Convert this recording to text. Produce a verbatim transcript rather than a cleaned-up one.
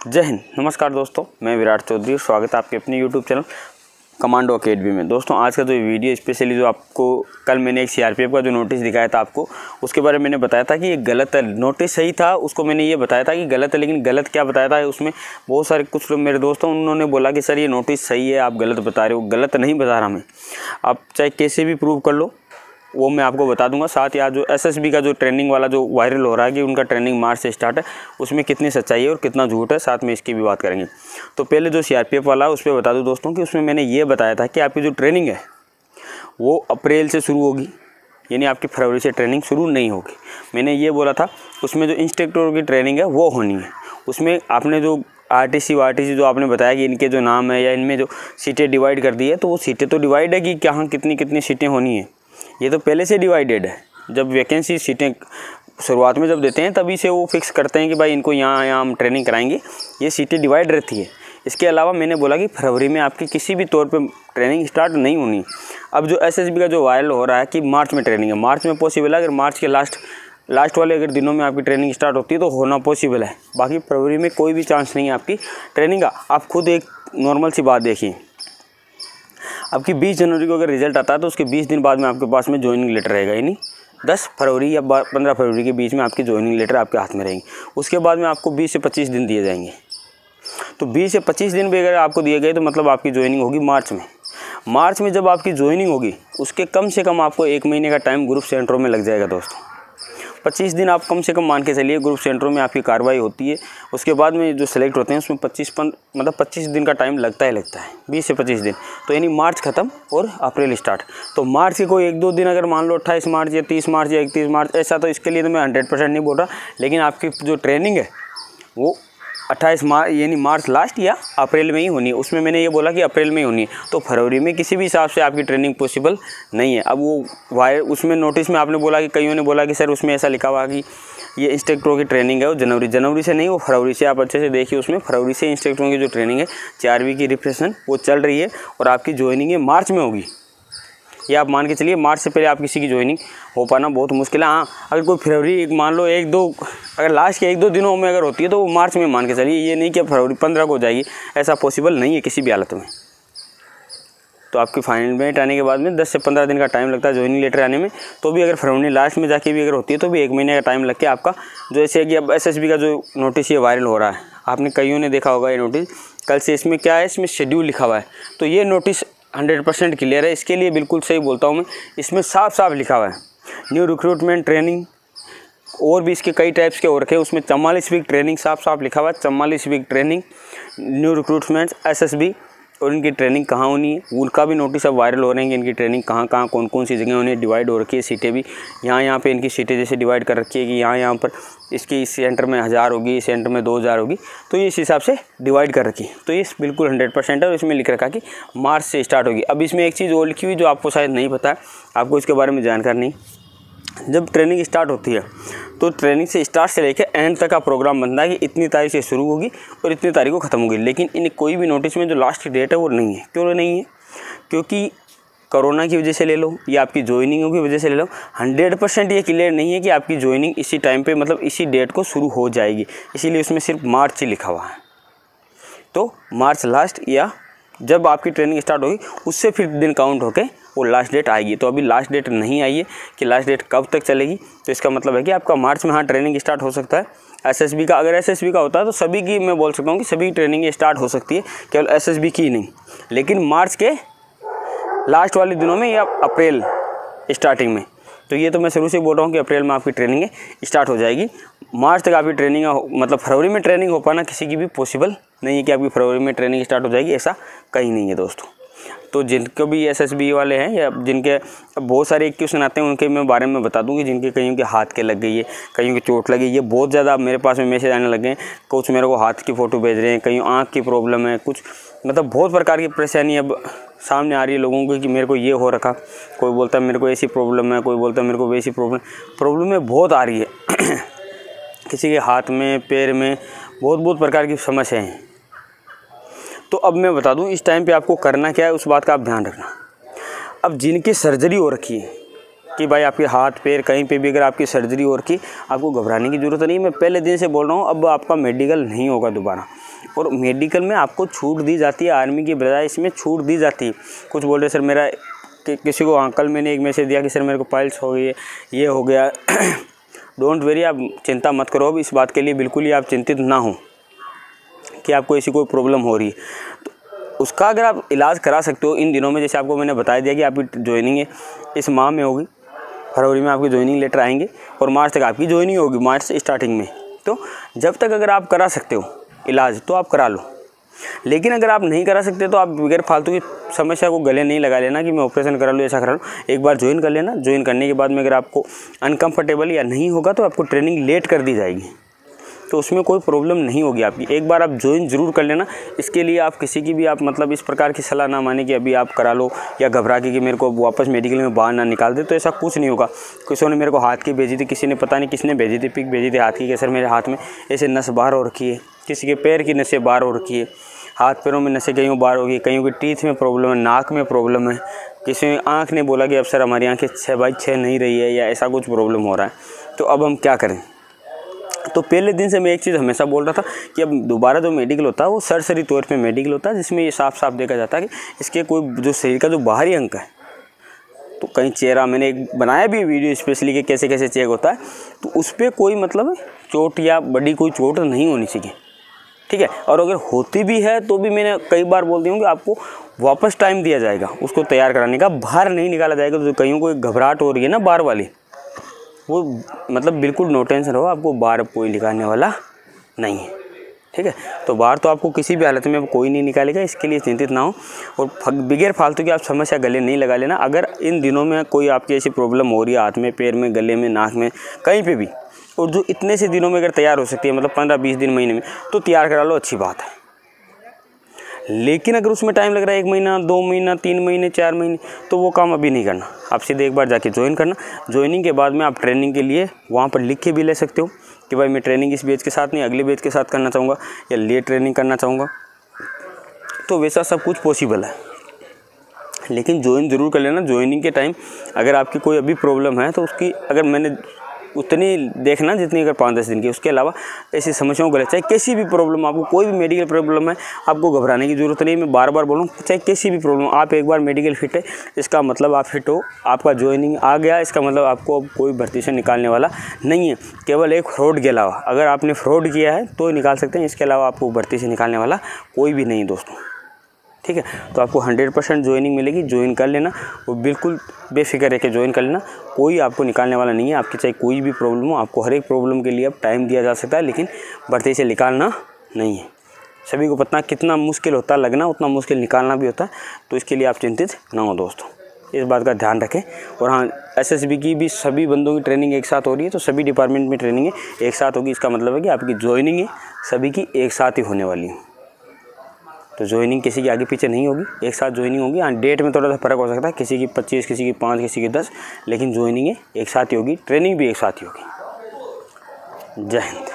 जय हिंद, नमस्कार दोस्तों, मैं विराट चौधरी। स्वागत है आपके अपने यूट्यूब चैनल कमांडो अकेडमी में। दोस्तों आज का जो वीडियो स्पेशली जो आपको कल मैंने एक सीआरपीएफ का जो नोटिस दिखाया था आपको, उसके बारे में मैंने बताया था कि ये गलत है। नोटिस सही था, उसको मैंने ये बताया था कि गलत है, लेकिन गलत क्या बताया था उसमें बहुत सारे कुछ लोग मेरे दोस्तों उन्होंने बोला कि सर ये नोटिस सही है, आप गलत बता रहे हो। गलत नहीं बता रहा मैं, आप चाहे कैसे भी प्रूव कर लो, वो मैं आपको बता दूंगा। साथ ही आज जो एसएसबी का जो ट्रेनिंग वाला जो वायरल हो रहा है कि उनका ट्रेनिंग मार्च से स्टार्ट है, उसमें कितनी सच्चाई है और कितना झूठ है, साथ में इसकी भी बात करेंगे। तो पहले जो सीआरपीएफ वाला है उस पर बता दूं दोस्तों कि उसमें मैंने ये बताया था कि आपकी जो ट्रेनिंग है वो अप्रैल से शुरू होगी, यानी आपकी फरवरी से ट्रेनिंग शुरू नहीं होगी। मैंने ये बोला था उसमें जो इंस्ट्रक्टर की ट्रेनिंग है वो होनी है। उसमें आपने जो आरटीसी वारटीसी जो आपने बताया कि इनके जो नाम है या इनमें जो सीटें डिवाइड कर दी है, तो वो सीटें तो डिवाइड है कि कहाँ कितनी कितनी सीटें होनी है, ये तो पहले से डिवाइडेड है। जब वैकेंसी सीटें शुरुआत में जब देते हैं तभी से वो फिक्स करते हैं कि भाई इनको यहाँ यहाँ हम ट्रेनिंग कराएंगे, ये सीटें डिवाइड रहती है। इसके अलावा मैंने बोला कि फरवरी में आपकी किसी भी तौर पे ट्रेनिंग स्टार्ट नहीं होनी। अब जो एसएसबी का जो वायरल हो रहा है कि मार्च में ट्रेनिंग है, मार्च में पॉसिबल है। अगर मार्च के लास्ट लास्ट वाले अगर दिनों में आपकी ट्रेनिंग स्टार्ट होती है तो होना पॉसिबल है, बाकी फरवरी में कोई भी चांस नहीं है आपकी ट्रेनिंग का। आप खुद एक नॉर्मल सी बात देखिए, आपकी बीस जनवरी को अगर रिजल्ट आता है तो उसके बीस दिन बाद में आपके पास में ज्वाइनिंग लेटर रहेगा, यानी दस फरवरी या पंद्रह फरवरी के बीच में आपकी ज्वाइनिंग लेटर आपके हाथ में रहेंगे। उसके बाद में आपको बीस से पच्चीस दिन दिए जाएंगे। तो बीस से पच्चीस दिन भी अगर आपको दिए गए तो मतलब आपकी ज्वाइनिंग होगी मार्च में। मार्च में जब आपकी ज्वाइनिंग होगी उसके कम से कम आपको एक महीने का टाइम ग्रुप सेंटरों में लग जाएगा दोस्तों। पच्चीस दिन आप कम से कम मान के चलिए ग्रुप सेंटरों में आपकी कार्रवाई होती है। उसके बाद में जो सेलेक्ट होते हैं उसमें पच्चीस पन मतलब पच्चीस दिन का टाइम लगता ही लगता है, बीस से पच्चीस दिन। तो यानी मार्च ख़त्म और अप्रैल स्टार्ट। तो मार्च के कोई एक दो दिन अगर मान लो अट्ठाईस मार्च या तीस मार्च या इकतीस मार्च ऐसा, तो इसके लिए तो मैं हंड्रेड परसेंट नहीं बोल रहा, लेकिन आपकी जो ट्रेनिंग है वो अट्ठाईस मार्च यानी मार्च लास्ट या अप्रैल में ही होनी है। उसमें मैंने ये बोला कि अप्रैल में ही होनी है, तो फरवरी में किसी भी हिसाब से आपकी ट्रेनिंग पॉसिबल नहीं है। अब वो वायर उसमें नोटिस में आपने बोला कि कईयों ने बोला कि सर उसमें ऐसा लिखा हुआ कि ये इंस्ट्रक्टरों की ट्रेनिंग है वो जनवरी जनवरी से नहीं, वो फरवरी से। आप अच्छे से देखिए, उसमें फरवरी से इंस्ट्रक्टरों की जो ट्रेनिंग है चार वीक की रिप्रेशन वो चल रही है और आपकी ज्वाइनिंग है मार्च में होगी। ये आप मान के चलिए मार्च से पहले आप किसी की ज्वाइनिंग हो पाना बहुत मुश्किल है। हाँ, अगर कोई फरवरी एक मान लो एक दो अगर लास्ट के एक दो दिनों में अगर होती है तो वो मार्च में मान के चलिए, ये नहीं कि फरवरी पंद्रह को हो जाएगी, ऐसा पॉसिबल नहीं है किसी भी हालत में। तो आपकी फाइनल मेरिट आने के बाद में दस से पंद्रह दिन का टाइम लगता है ज्वाइनिंग लेटर आने में। तो भी अगर फरवरी लास्ट में जाके भी अगर होती है तो भी एक महीने का टाइम लग के आपका जो ऐसे कि अब एसएसबी का जो नोटिस ये वायरल हो रहा है, आपने कईयों ने देखा होगा ये नोटिस। कल से इसमें क्या है, इसमें शेड्यूल लिखा हुआ है, तो ये नोटिस हंड्रेड परसेंट क्लियर है। इसके लिए बिल्कुल सही बोलता हूँ मैं, इसमें साफ साफ लिखा हुआ है न्यू रिक्रूटमेंट ट्रेनिंग, और भी इसके कई टाइप्स के और रखे, उसमें चवालीस वीक ट्रेनिंग साफ साफ लिखा हुआ है। चवालीस week training new recruitment SSB, और इनकी ट्रेनिंग कहाँ होनी है उनका भी नोटिस अब वायरल हो रहे हैं कि इनकी ट्रेनिंग कहाँ कहाँ कौन कौन सी जगह उन्हें डिवाइड हो रखी है। सीटें भी यहाँ यहाँ पे इनकी सीटें जैसे डिवाइड कर रखी है कि यहाँ यहाँ पर इसकी इस सेंटर में हज़ार होगी, इस सेंटर में दो हज़ार होगी, तो ये इस हिसाब से डिवाइड कर रखी है। तो ये बिल्कुल हंड्रेड परसेंट है और इसमें लिख रखा कि मार्च से स्टार्ट होगी। अब इसमें एक चीज़ और लिखी हुई जो आपको शायद नहीं पता है, आपको इसके बारे में जानकारी नहीं। जब ट्रेनिंग स्टार्ट होती है तो ट्रेनिंग से स्टार्ट से लेकर एंड तक का प्रोग्राम बनता है कि इतनी तारीख से शुरू होगी और इतनी तारीख को ख़त्म होगी। लेकिन इन कोई भी नोटिस में जो लास्ट की डेट है वो नहीं है। क्यों नहीं है? क्योंकि कोरोना की वजह से ले लो या आपकी ज्वाइनिंग की वजह से ले लो, हंड्रेड परसेंट ये क्लियर नहीं है कि आपकी ज्वाइनिंग इसी टाइम पे मतलब इसी डेट को शुरू हो जाएगी। इसीलिए उसमें सिर्फ मार्च ही लिखा हुआ है। तो मार्च लास्ट या जब आपकी ट्रेनिंग स्टार्ट होगी उससे फिर दिन काउंट होके वो लास्ट डेट आएगी। तो अभी लास्ट डेट नहीं आई है कि लास्ट डेट कब तक चलेगी, तो इसका मतलब है कि आपका मार्च में हाँ ट्रेनिंग स्टार्ट हो सकता है। एसएसबी का अगर एसएसबी का होता है तो सभी की मैं बोल सकता हूँ कि सभी ट्रेनिंग स्टार्ट हो सकती है, केवल एसएसबी की नहीं। लेकिन मार्च के लास्ट वाले दिनों में या अप्रैल स्टार्टिंग में, तो ये तो मैं शुरू से बोल रहा हूँ कि अप्रैल में आपकी ट्रेनिंग स्टार्ट हो जाएगी। मार्च तक आपकी ट्रेनिंग मतलब फरवरी में ट्रेनिंग हो पाना किसी की भी पॉसिबल नहीं है कि आपकी फरवरी में ट्रेनिंग स्टार्ट हो जाएगी, ऐसा कहीं नहीं है दोस्तों। तो जिनको भी एसएसबी वाले हैं या जिनके बहुत सारे एक क्वेश्चन आते हैं उनके मैं बारे में बता दूं कि जिनके कईयों के हाथ के लग गई है, कईयों की चोट लगी, ये बहुत ज़्यादा मेरे पास में मैसेज आने लगे हैं। कुछ मेरे को हाथ की फ़ोटो भेज रहे हैं, कहीं आँख की प्रॉब्लम है, कुछ मतलब बहुत प्रकार की परेशानी अब सामने आ रही है लोगों को कि मेरे को ये हो रखा, कोई बोलता है मेरे को ऐसी प्रॉब्लम है, कोई बोलता है मेरे को वैसी प्रॉब्लम प्रॉब्लम बहुत आ रही है किसी के हाथ में पैर में बहुत बहुत प्रकार की समस्याएँ हैं। तो अब मैं बता दूं इस टाइम पे आपको करना क्या है, उस बात का आप ध्यान रखना। अब जिनकी सर्जरी हो रखी है कि भाई आपके हाथ पैर कहीं पे भी अगर आपकी सर्जरी हो रखी, आपको घबराने की ज़रूरत नहीं। मैं पहले दिन से बोल रहा हूँ, अब आपका मेडिकल नहीं होगा दोबारा। और मेडिकल में आपको छूट दी जाती है, आर्मी की बजाय इसमें छूट दी जाती है। कुछ बोल रहे सर मेरा कि, किसी को अंकल मैंने एक मैसेज दिया कि सर मेरे को पाइल्स हो गई, ये हो गया। डोंट वेरी, आप चिंता मत करो अब इस बात के लिए, बिल्कुल ही आप चिंतित ना हो कि आपको ऐसी कोई प्रॉब्लम हो रही है। तो उसका अगर आप इलाज करा सकते हो इन दिनों में, जैसे आपको मैंने बता दिया कि आपकी ज्वाइनिंग है इस माह में होगी, फरवरी में आपकी ज्वाइनिंग लेटर आएंगे और मार्च तक आपकी ज्वाइनिंग होगी, मार्च से स्टार्टिंग में। तो जब तक अगर आप करा सकते हो इलाज तो आप करा लो, लेकिन अगर आप नहीं करा सकते तो आप बगैर फालतू की समस्या को गले नहीं लगा लेना कि मैं ऑपरेशन करा लूँ, ऐसा करा लूँ। एक बार ज्वाइन कर लेना, ज्वाइन करने के बाद में अगर आपको अनकंफर्टेबल या नहीं होगा तो आपको ट्रेनिंग लेट कर दी जाएगी, तो उसमें कोई प्रॉब्लम नहीं होगी आपकी। एक बार आप ज्वाइन ज़रूर कर लेना। इसके लिए आप किसी की भी आप मतलब इस प्रकार की सलाह ना माने कि अभी आप करा लो या घबरा के कि मेरे को वापस मेडिकल में बाहर ना निकाल दे, तो ऐसा कुछ नहीं होगा। किसी ने मेरे को हाथ की भेजी थी, किसी ने पता नहीं किसने भेजी थी, पिक भेजी थी हाथ की कि सर मेरे हाथ में ऐसे नस बाहर हो रखी है, किसी के पैर की नसें बाहर हो रखी है, हाथ पैरों में नसें कईयों बाहर हो गई, कईयों की टीथ में प्रॉब्लम है, नाक में प्रॉब्लम है, किसी ने आँख ने बोला कि अब सर हमारी आँखें छः बाई छः नहीं रही है या ऐसा कुछ प्रॉब्लम हो रहा है, तो अब हम क्या करें। तो पहले दिन से मैं एक चीज़ हमेशा बोल रहा था कि अब दोबारा जो मेडिकल होता है वो सरसरी तौर पे मेडिकल होता है, जिसमें ये साफ साफ देखा जाता है कि इसके कोई जो शरीर का जो बाहरी अंग है, तो कहीं चेहरा मैंने एक बनाया भी वीडियो स्पेशली कि कैसे कैसे चेक होता है, तो उस पर कोई मतलब चोट या बड़ी कोई चोट नहीं होनी चाहिए, ठीक है। और अगर होती भी है तो भी मैंने कई बार बोल दी हूँ कि आपको वापस टाइम दिया जाएगा उसको तैयार कराने का, बाहर नहीं निकाला जाएगा। तो कईयों को घबराहट हो रही है ना बाहर वाली, वो मतलब बिल्कुल नो टेंशन रहो, आपको बाहर कोई निकालने वाला नहीं है, ठीक है। तो बाहर तो आपको किसी भी हालत में कोई नहीं निकालेगा, इसके लिए चिंतित ना हो और बगैर फालतू की आप समस्या गले नहीं लगा लेना। अगर इन दिनों में कोई आपकी ऐसी प्रॉब्लम हो रही है हाथ में, पैर में, गले में, नाक में, कहीं पे भी, और जो इतने से दिनों में अगर तैयार हो सकती है, मतलब पंद्रह बीस दिन महीने में, तो तैयार करा लो, अच्छी बात है। लेकिन अगर उसमें टाइम लग रहा है एक महीना, दो महीना, तीन महीने, चार महीने, तो वो काम अभी नहीं करना। आप सीधे एक बार जाके ज्वाइन करना। ज्वाइनिंग के बाद में आप ट्रेनिंग के लिए वहाँ पर लिख के भी ले सकते हो कि भाई मैं ट्रेनिंग इस बैच के साथ नहीं अगले बैच के साथ करना चाहूँगा या लेट ट्रेनिंग करना चाहूँगा, तो वैसा सब कुछ पॉसिबल है। लेकिन ज्वाइन ज़रूर कर लेना। ज्वाइनिंग के टाइम अगर आपकी कोई अभी प्रॉब्लम है तो उसकी अगर मैंने उतनी देखना जितनी अगर पाँच दस दिन की, उसके अलावा ऐसी समस्याओं को चाहे कैसी भी प्रॉब्लम, आपको कोई भी मेडिकल प्रॉब्लम है, आपको घबराने की ज़रूरत नहीं। मैं बार बार बोलूँ, चाहे कैसी भी प्रॉब्लम, आप एक बार मेडिकल फिट है इसका मतलब आप फिट हो, आपका ज्वाइनिंग आ गया इसका मतलब आपको कोई भर्ती से निकालने वाला नहीं है, केवल एक फ्रॉड के अलावा। अगर आपने फ्रॉड किया है तो निकाल सकते हैं, इसके अलावा आपको भर्ती से निकालने वाला कोई भी नहीं दोस्तों, ठीक है। तो आपको हंड्रेड परसेंट ज्वाइनिंग मिलेगी, ज्वाइन कर लेना और बिल्कुल बेफिक्र है कि ज्वाइन कर लेना, कोई आपको निकालने वाला नहीं है। आपकी चाहे कोई भी प्रॉब्लम हो, आपको हर एक प्रॉब्लम के लिए अब टाइम दिया जा सकता है, लेकिन भर्ती से निकालना नहीं है। सभी को पता कितना मुश्किल होता है लगना, उतना मुश्किल निकालना भी होता है, तो इसके लिए आप चिंतित ना हो दोस्तों, इस बात का ध्यान रखें। और हाँ, एसएसबी की भी सभी बंदों की ट्रेनिंग एक साथ हो रही है, तो सभी डिपार्टमेंट में ट्रेनिंग है एक साथ होगी। इसका मतलब है कि आपकी ज्वाइनिंग है सभी की एक साथ ही होने वाली है, तो ज्वाइनिंग किसी की आगे पीछे नहीं होगी, एक साथ ज्वाइनिंग होगी। हाँ, डेट में थोड़ा सा फर्क हो सकता है, किसी की पच्चीस, किसी की पाँच, किसी की दस, लेकिन ज्वाइनिंग है एक साथ ही होगी, ट्रेनिंग भी एक साथ ही होगी। जय हिंद।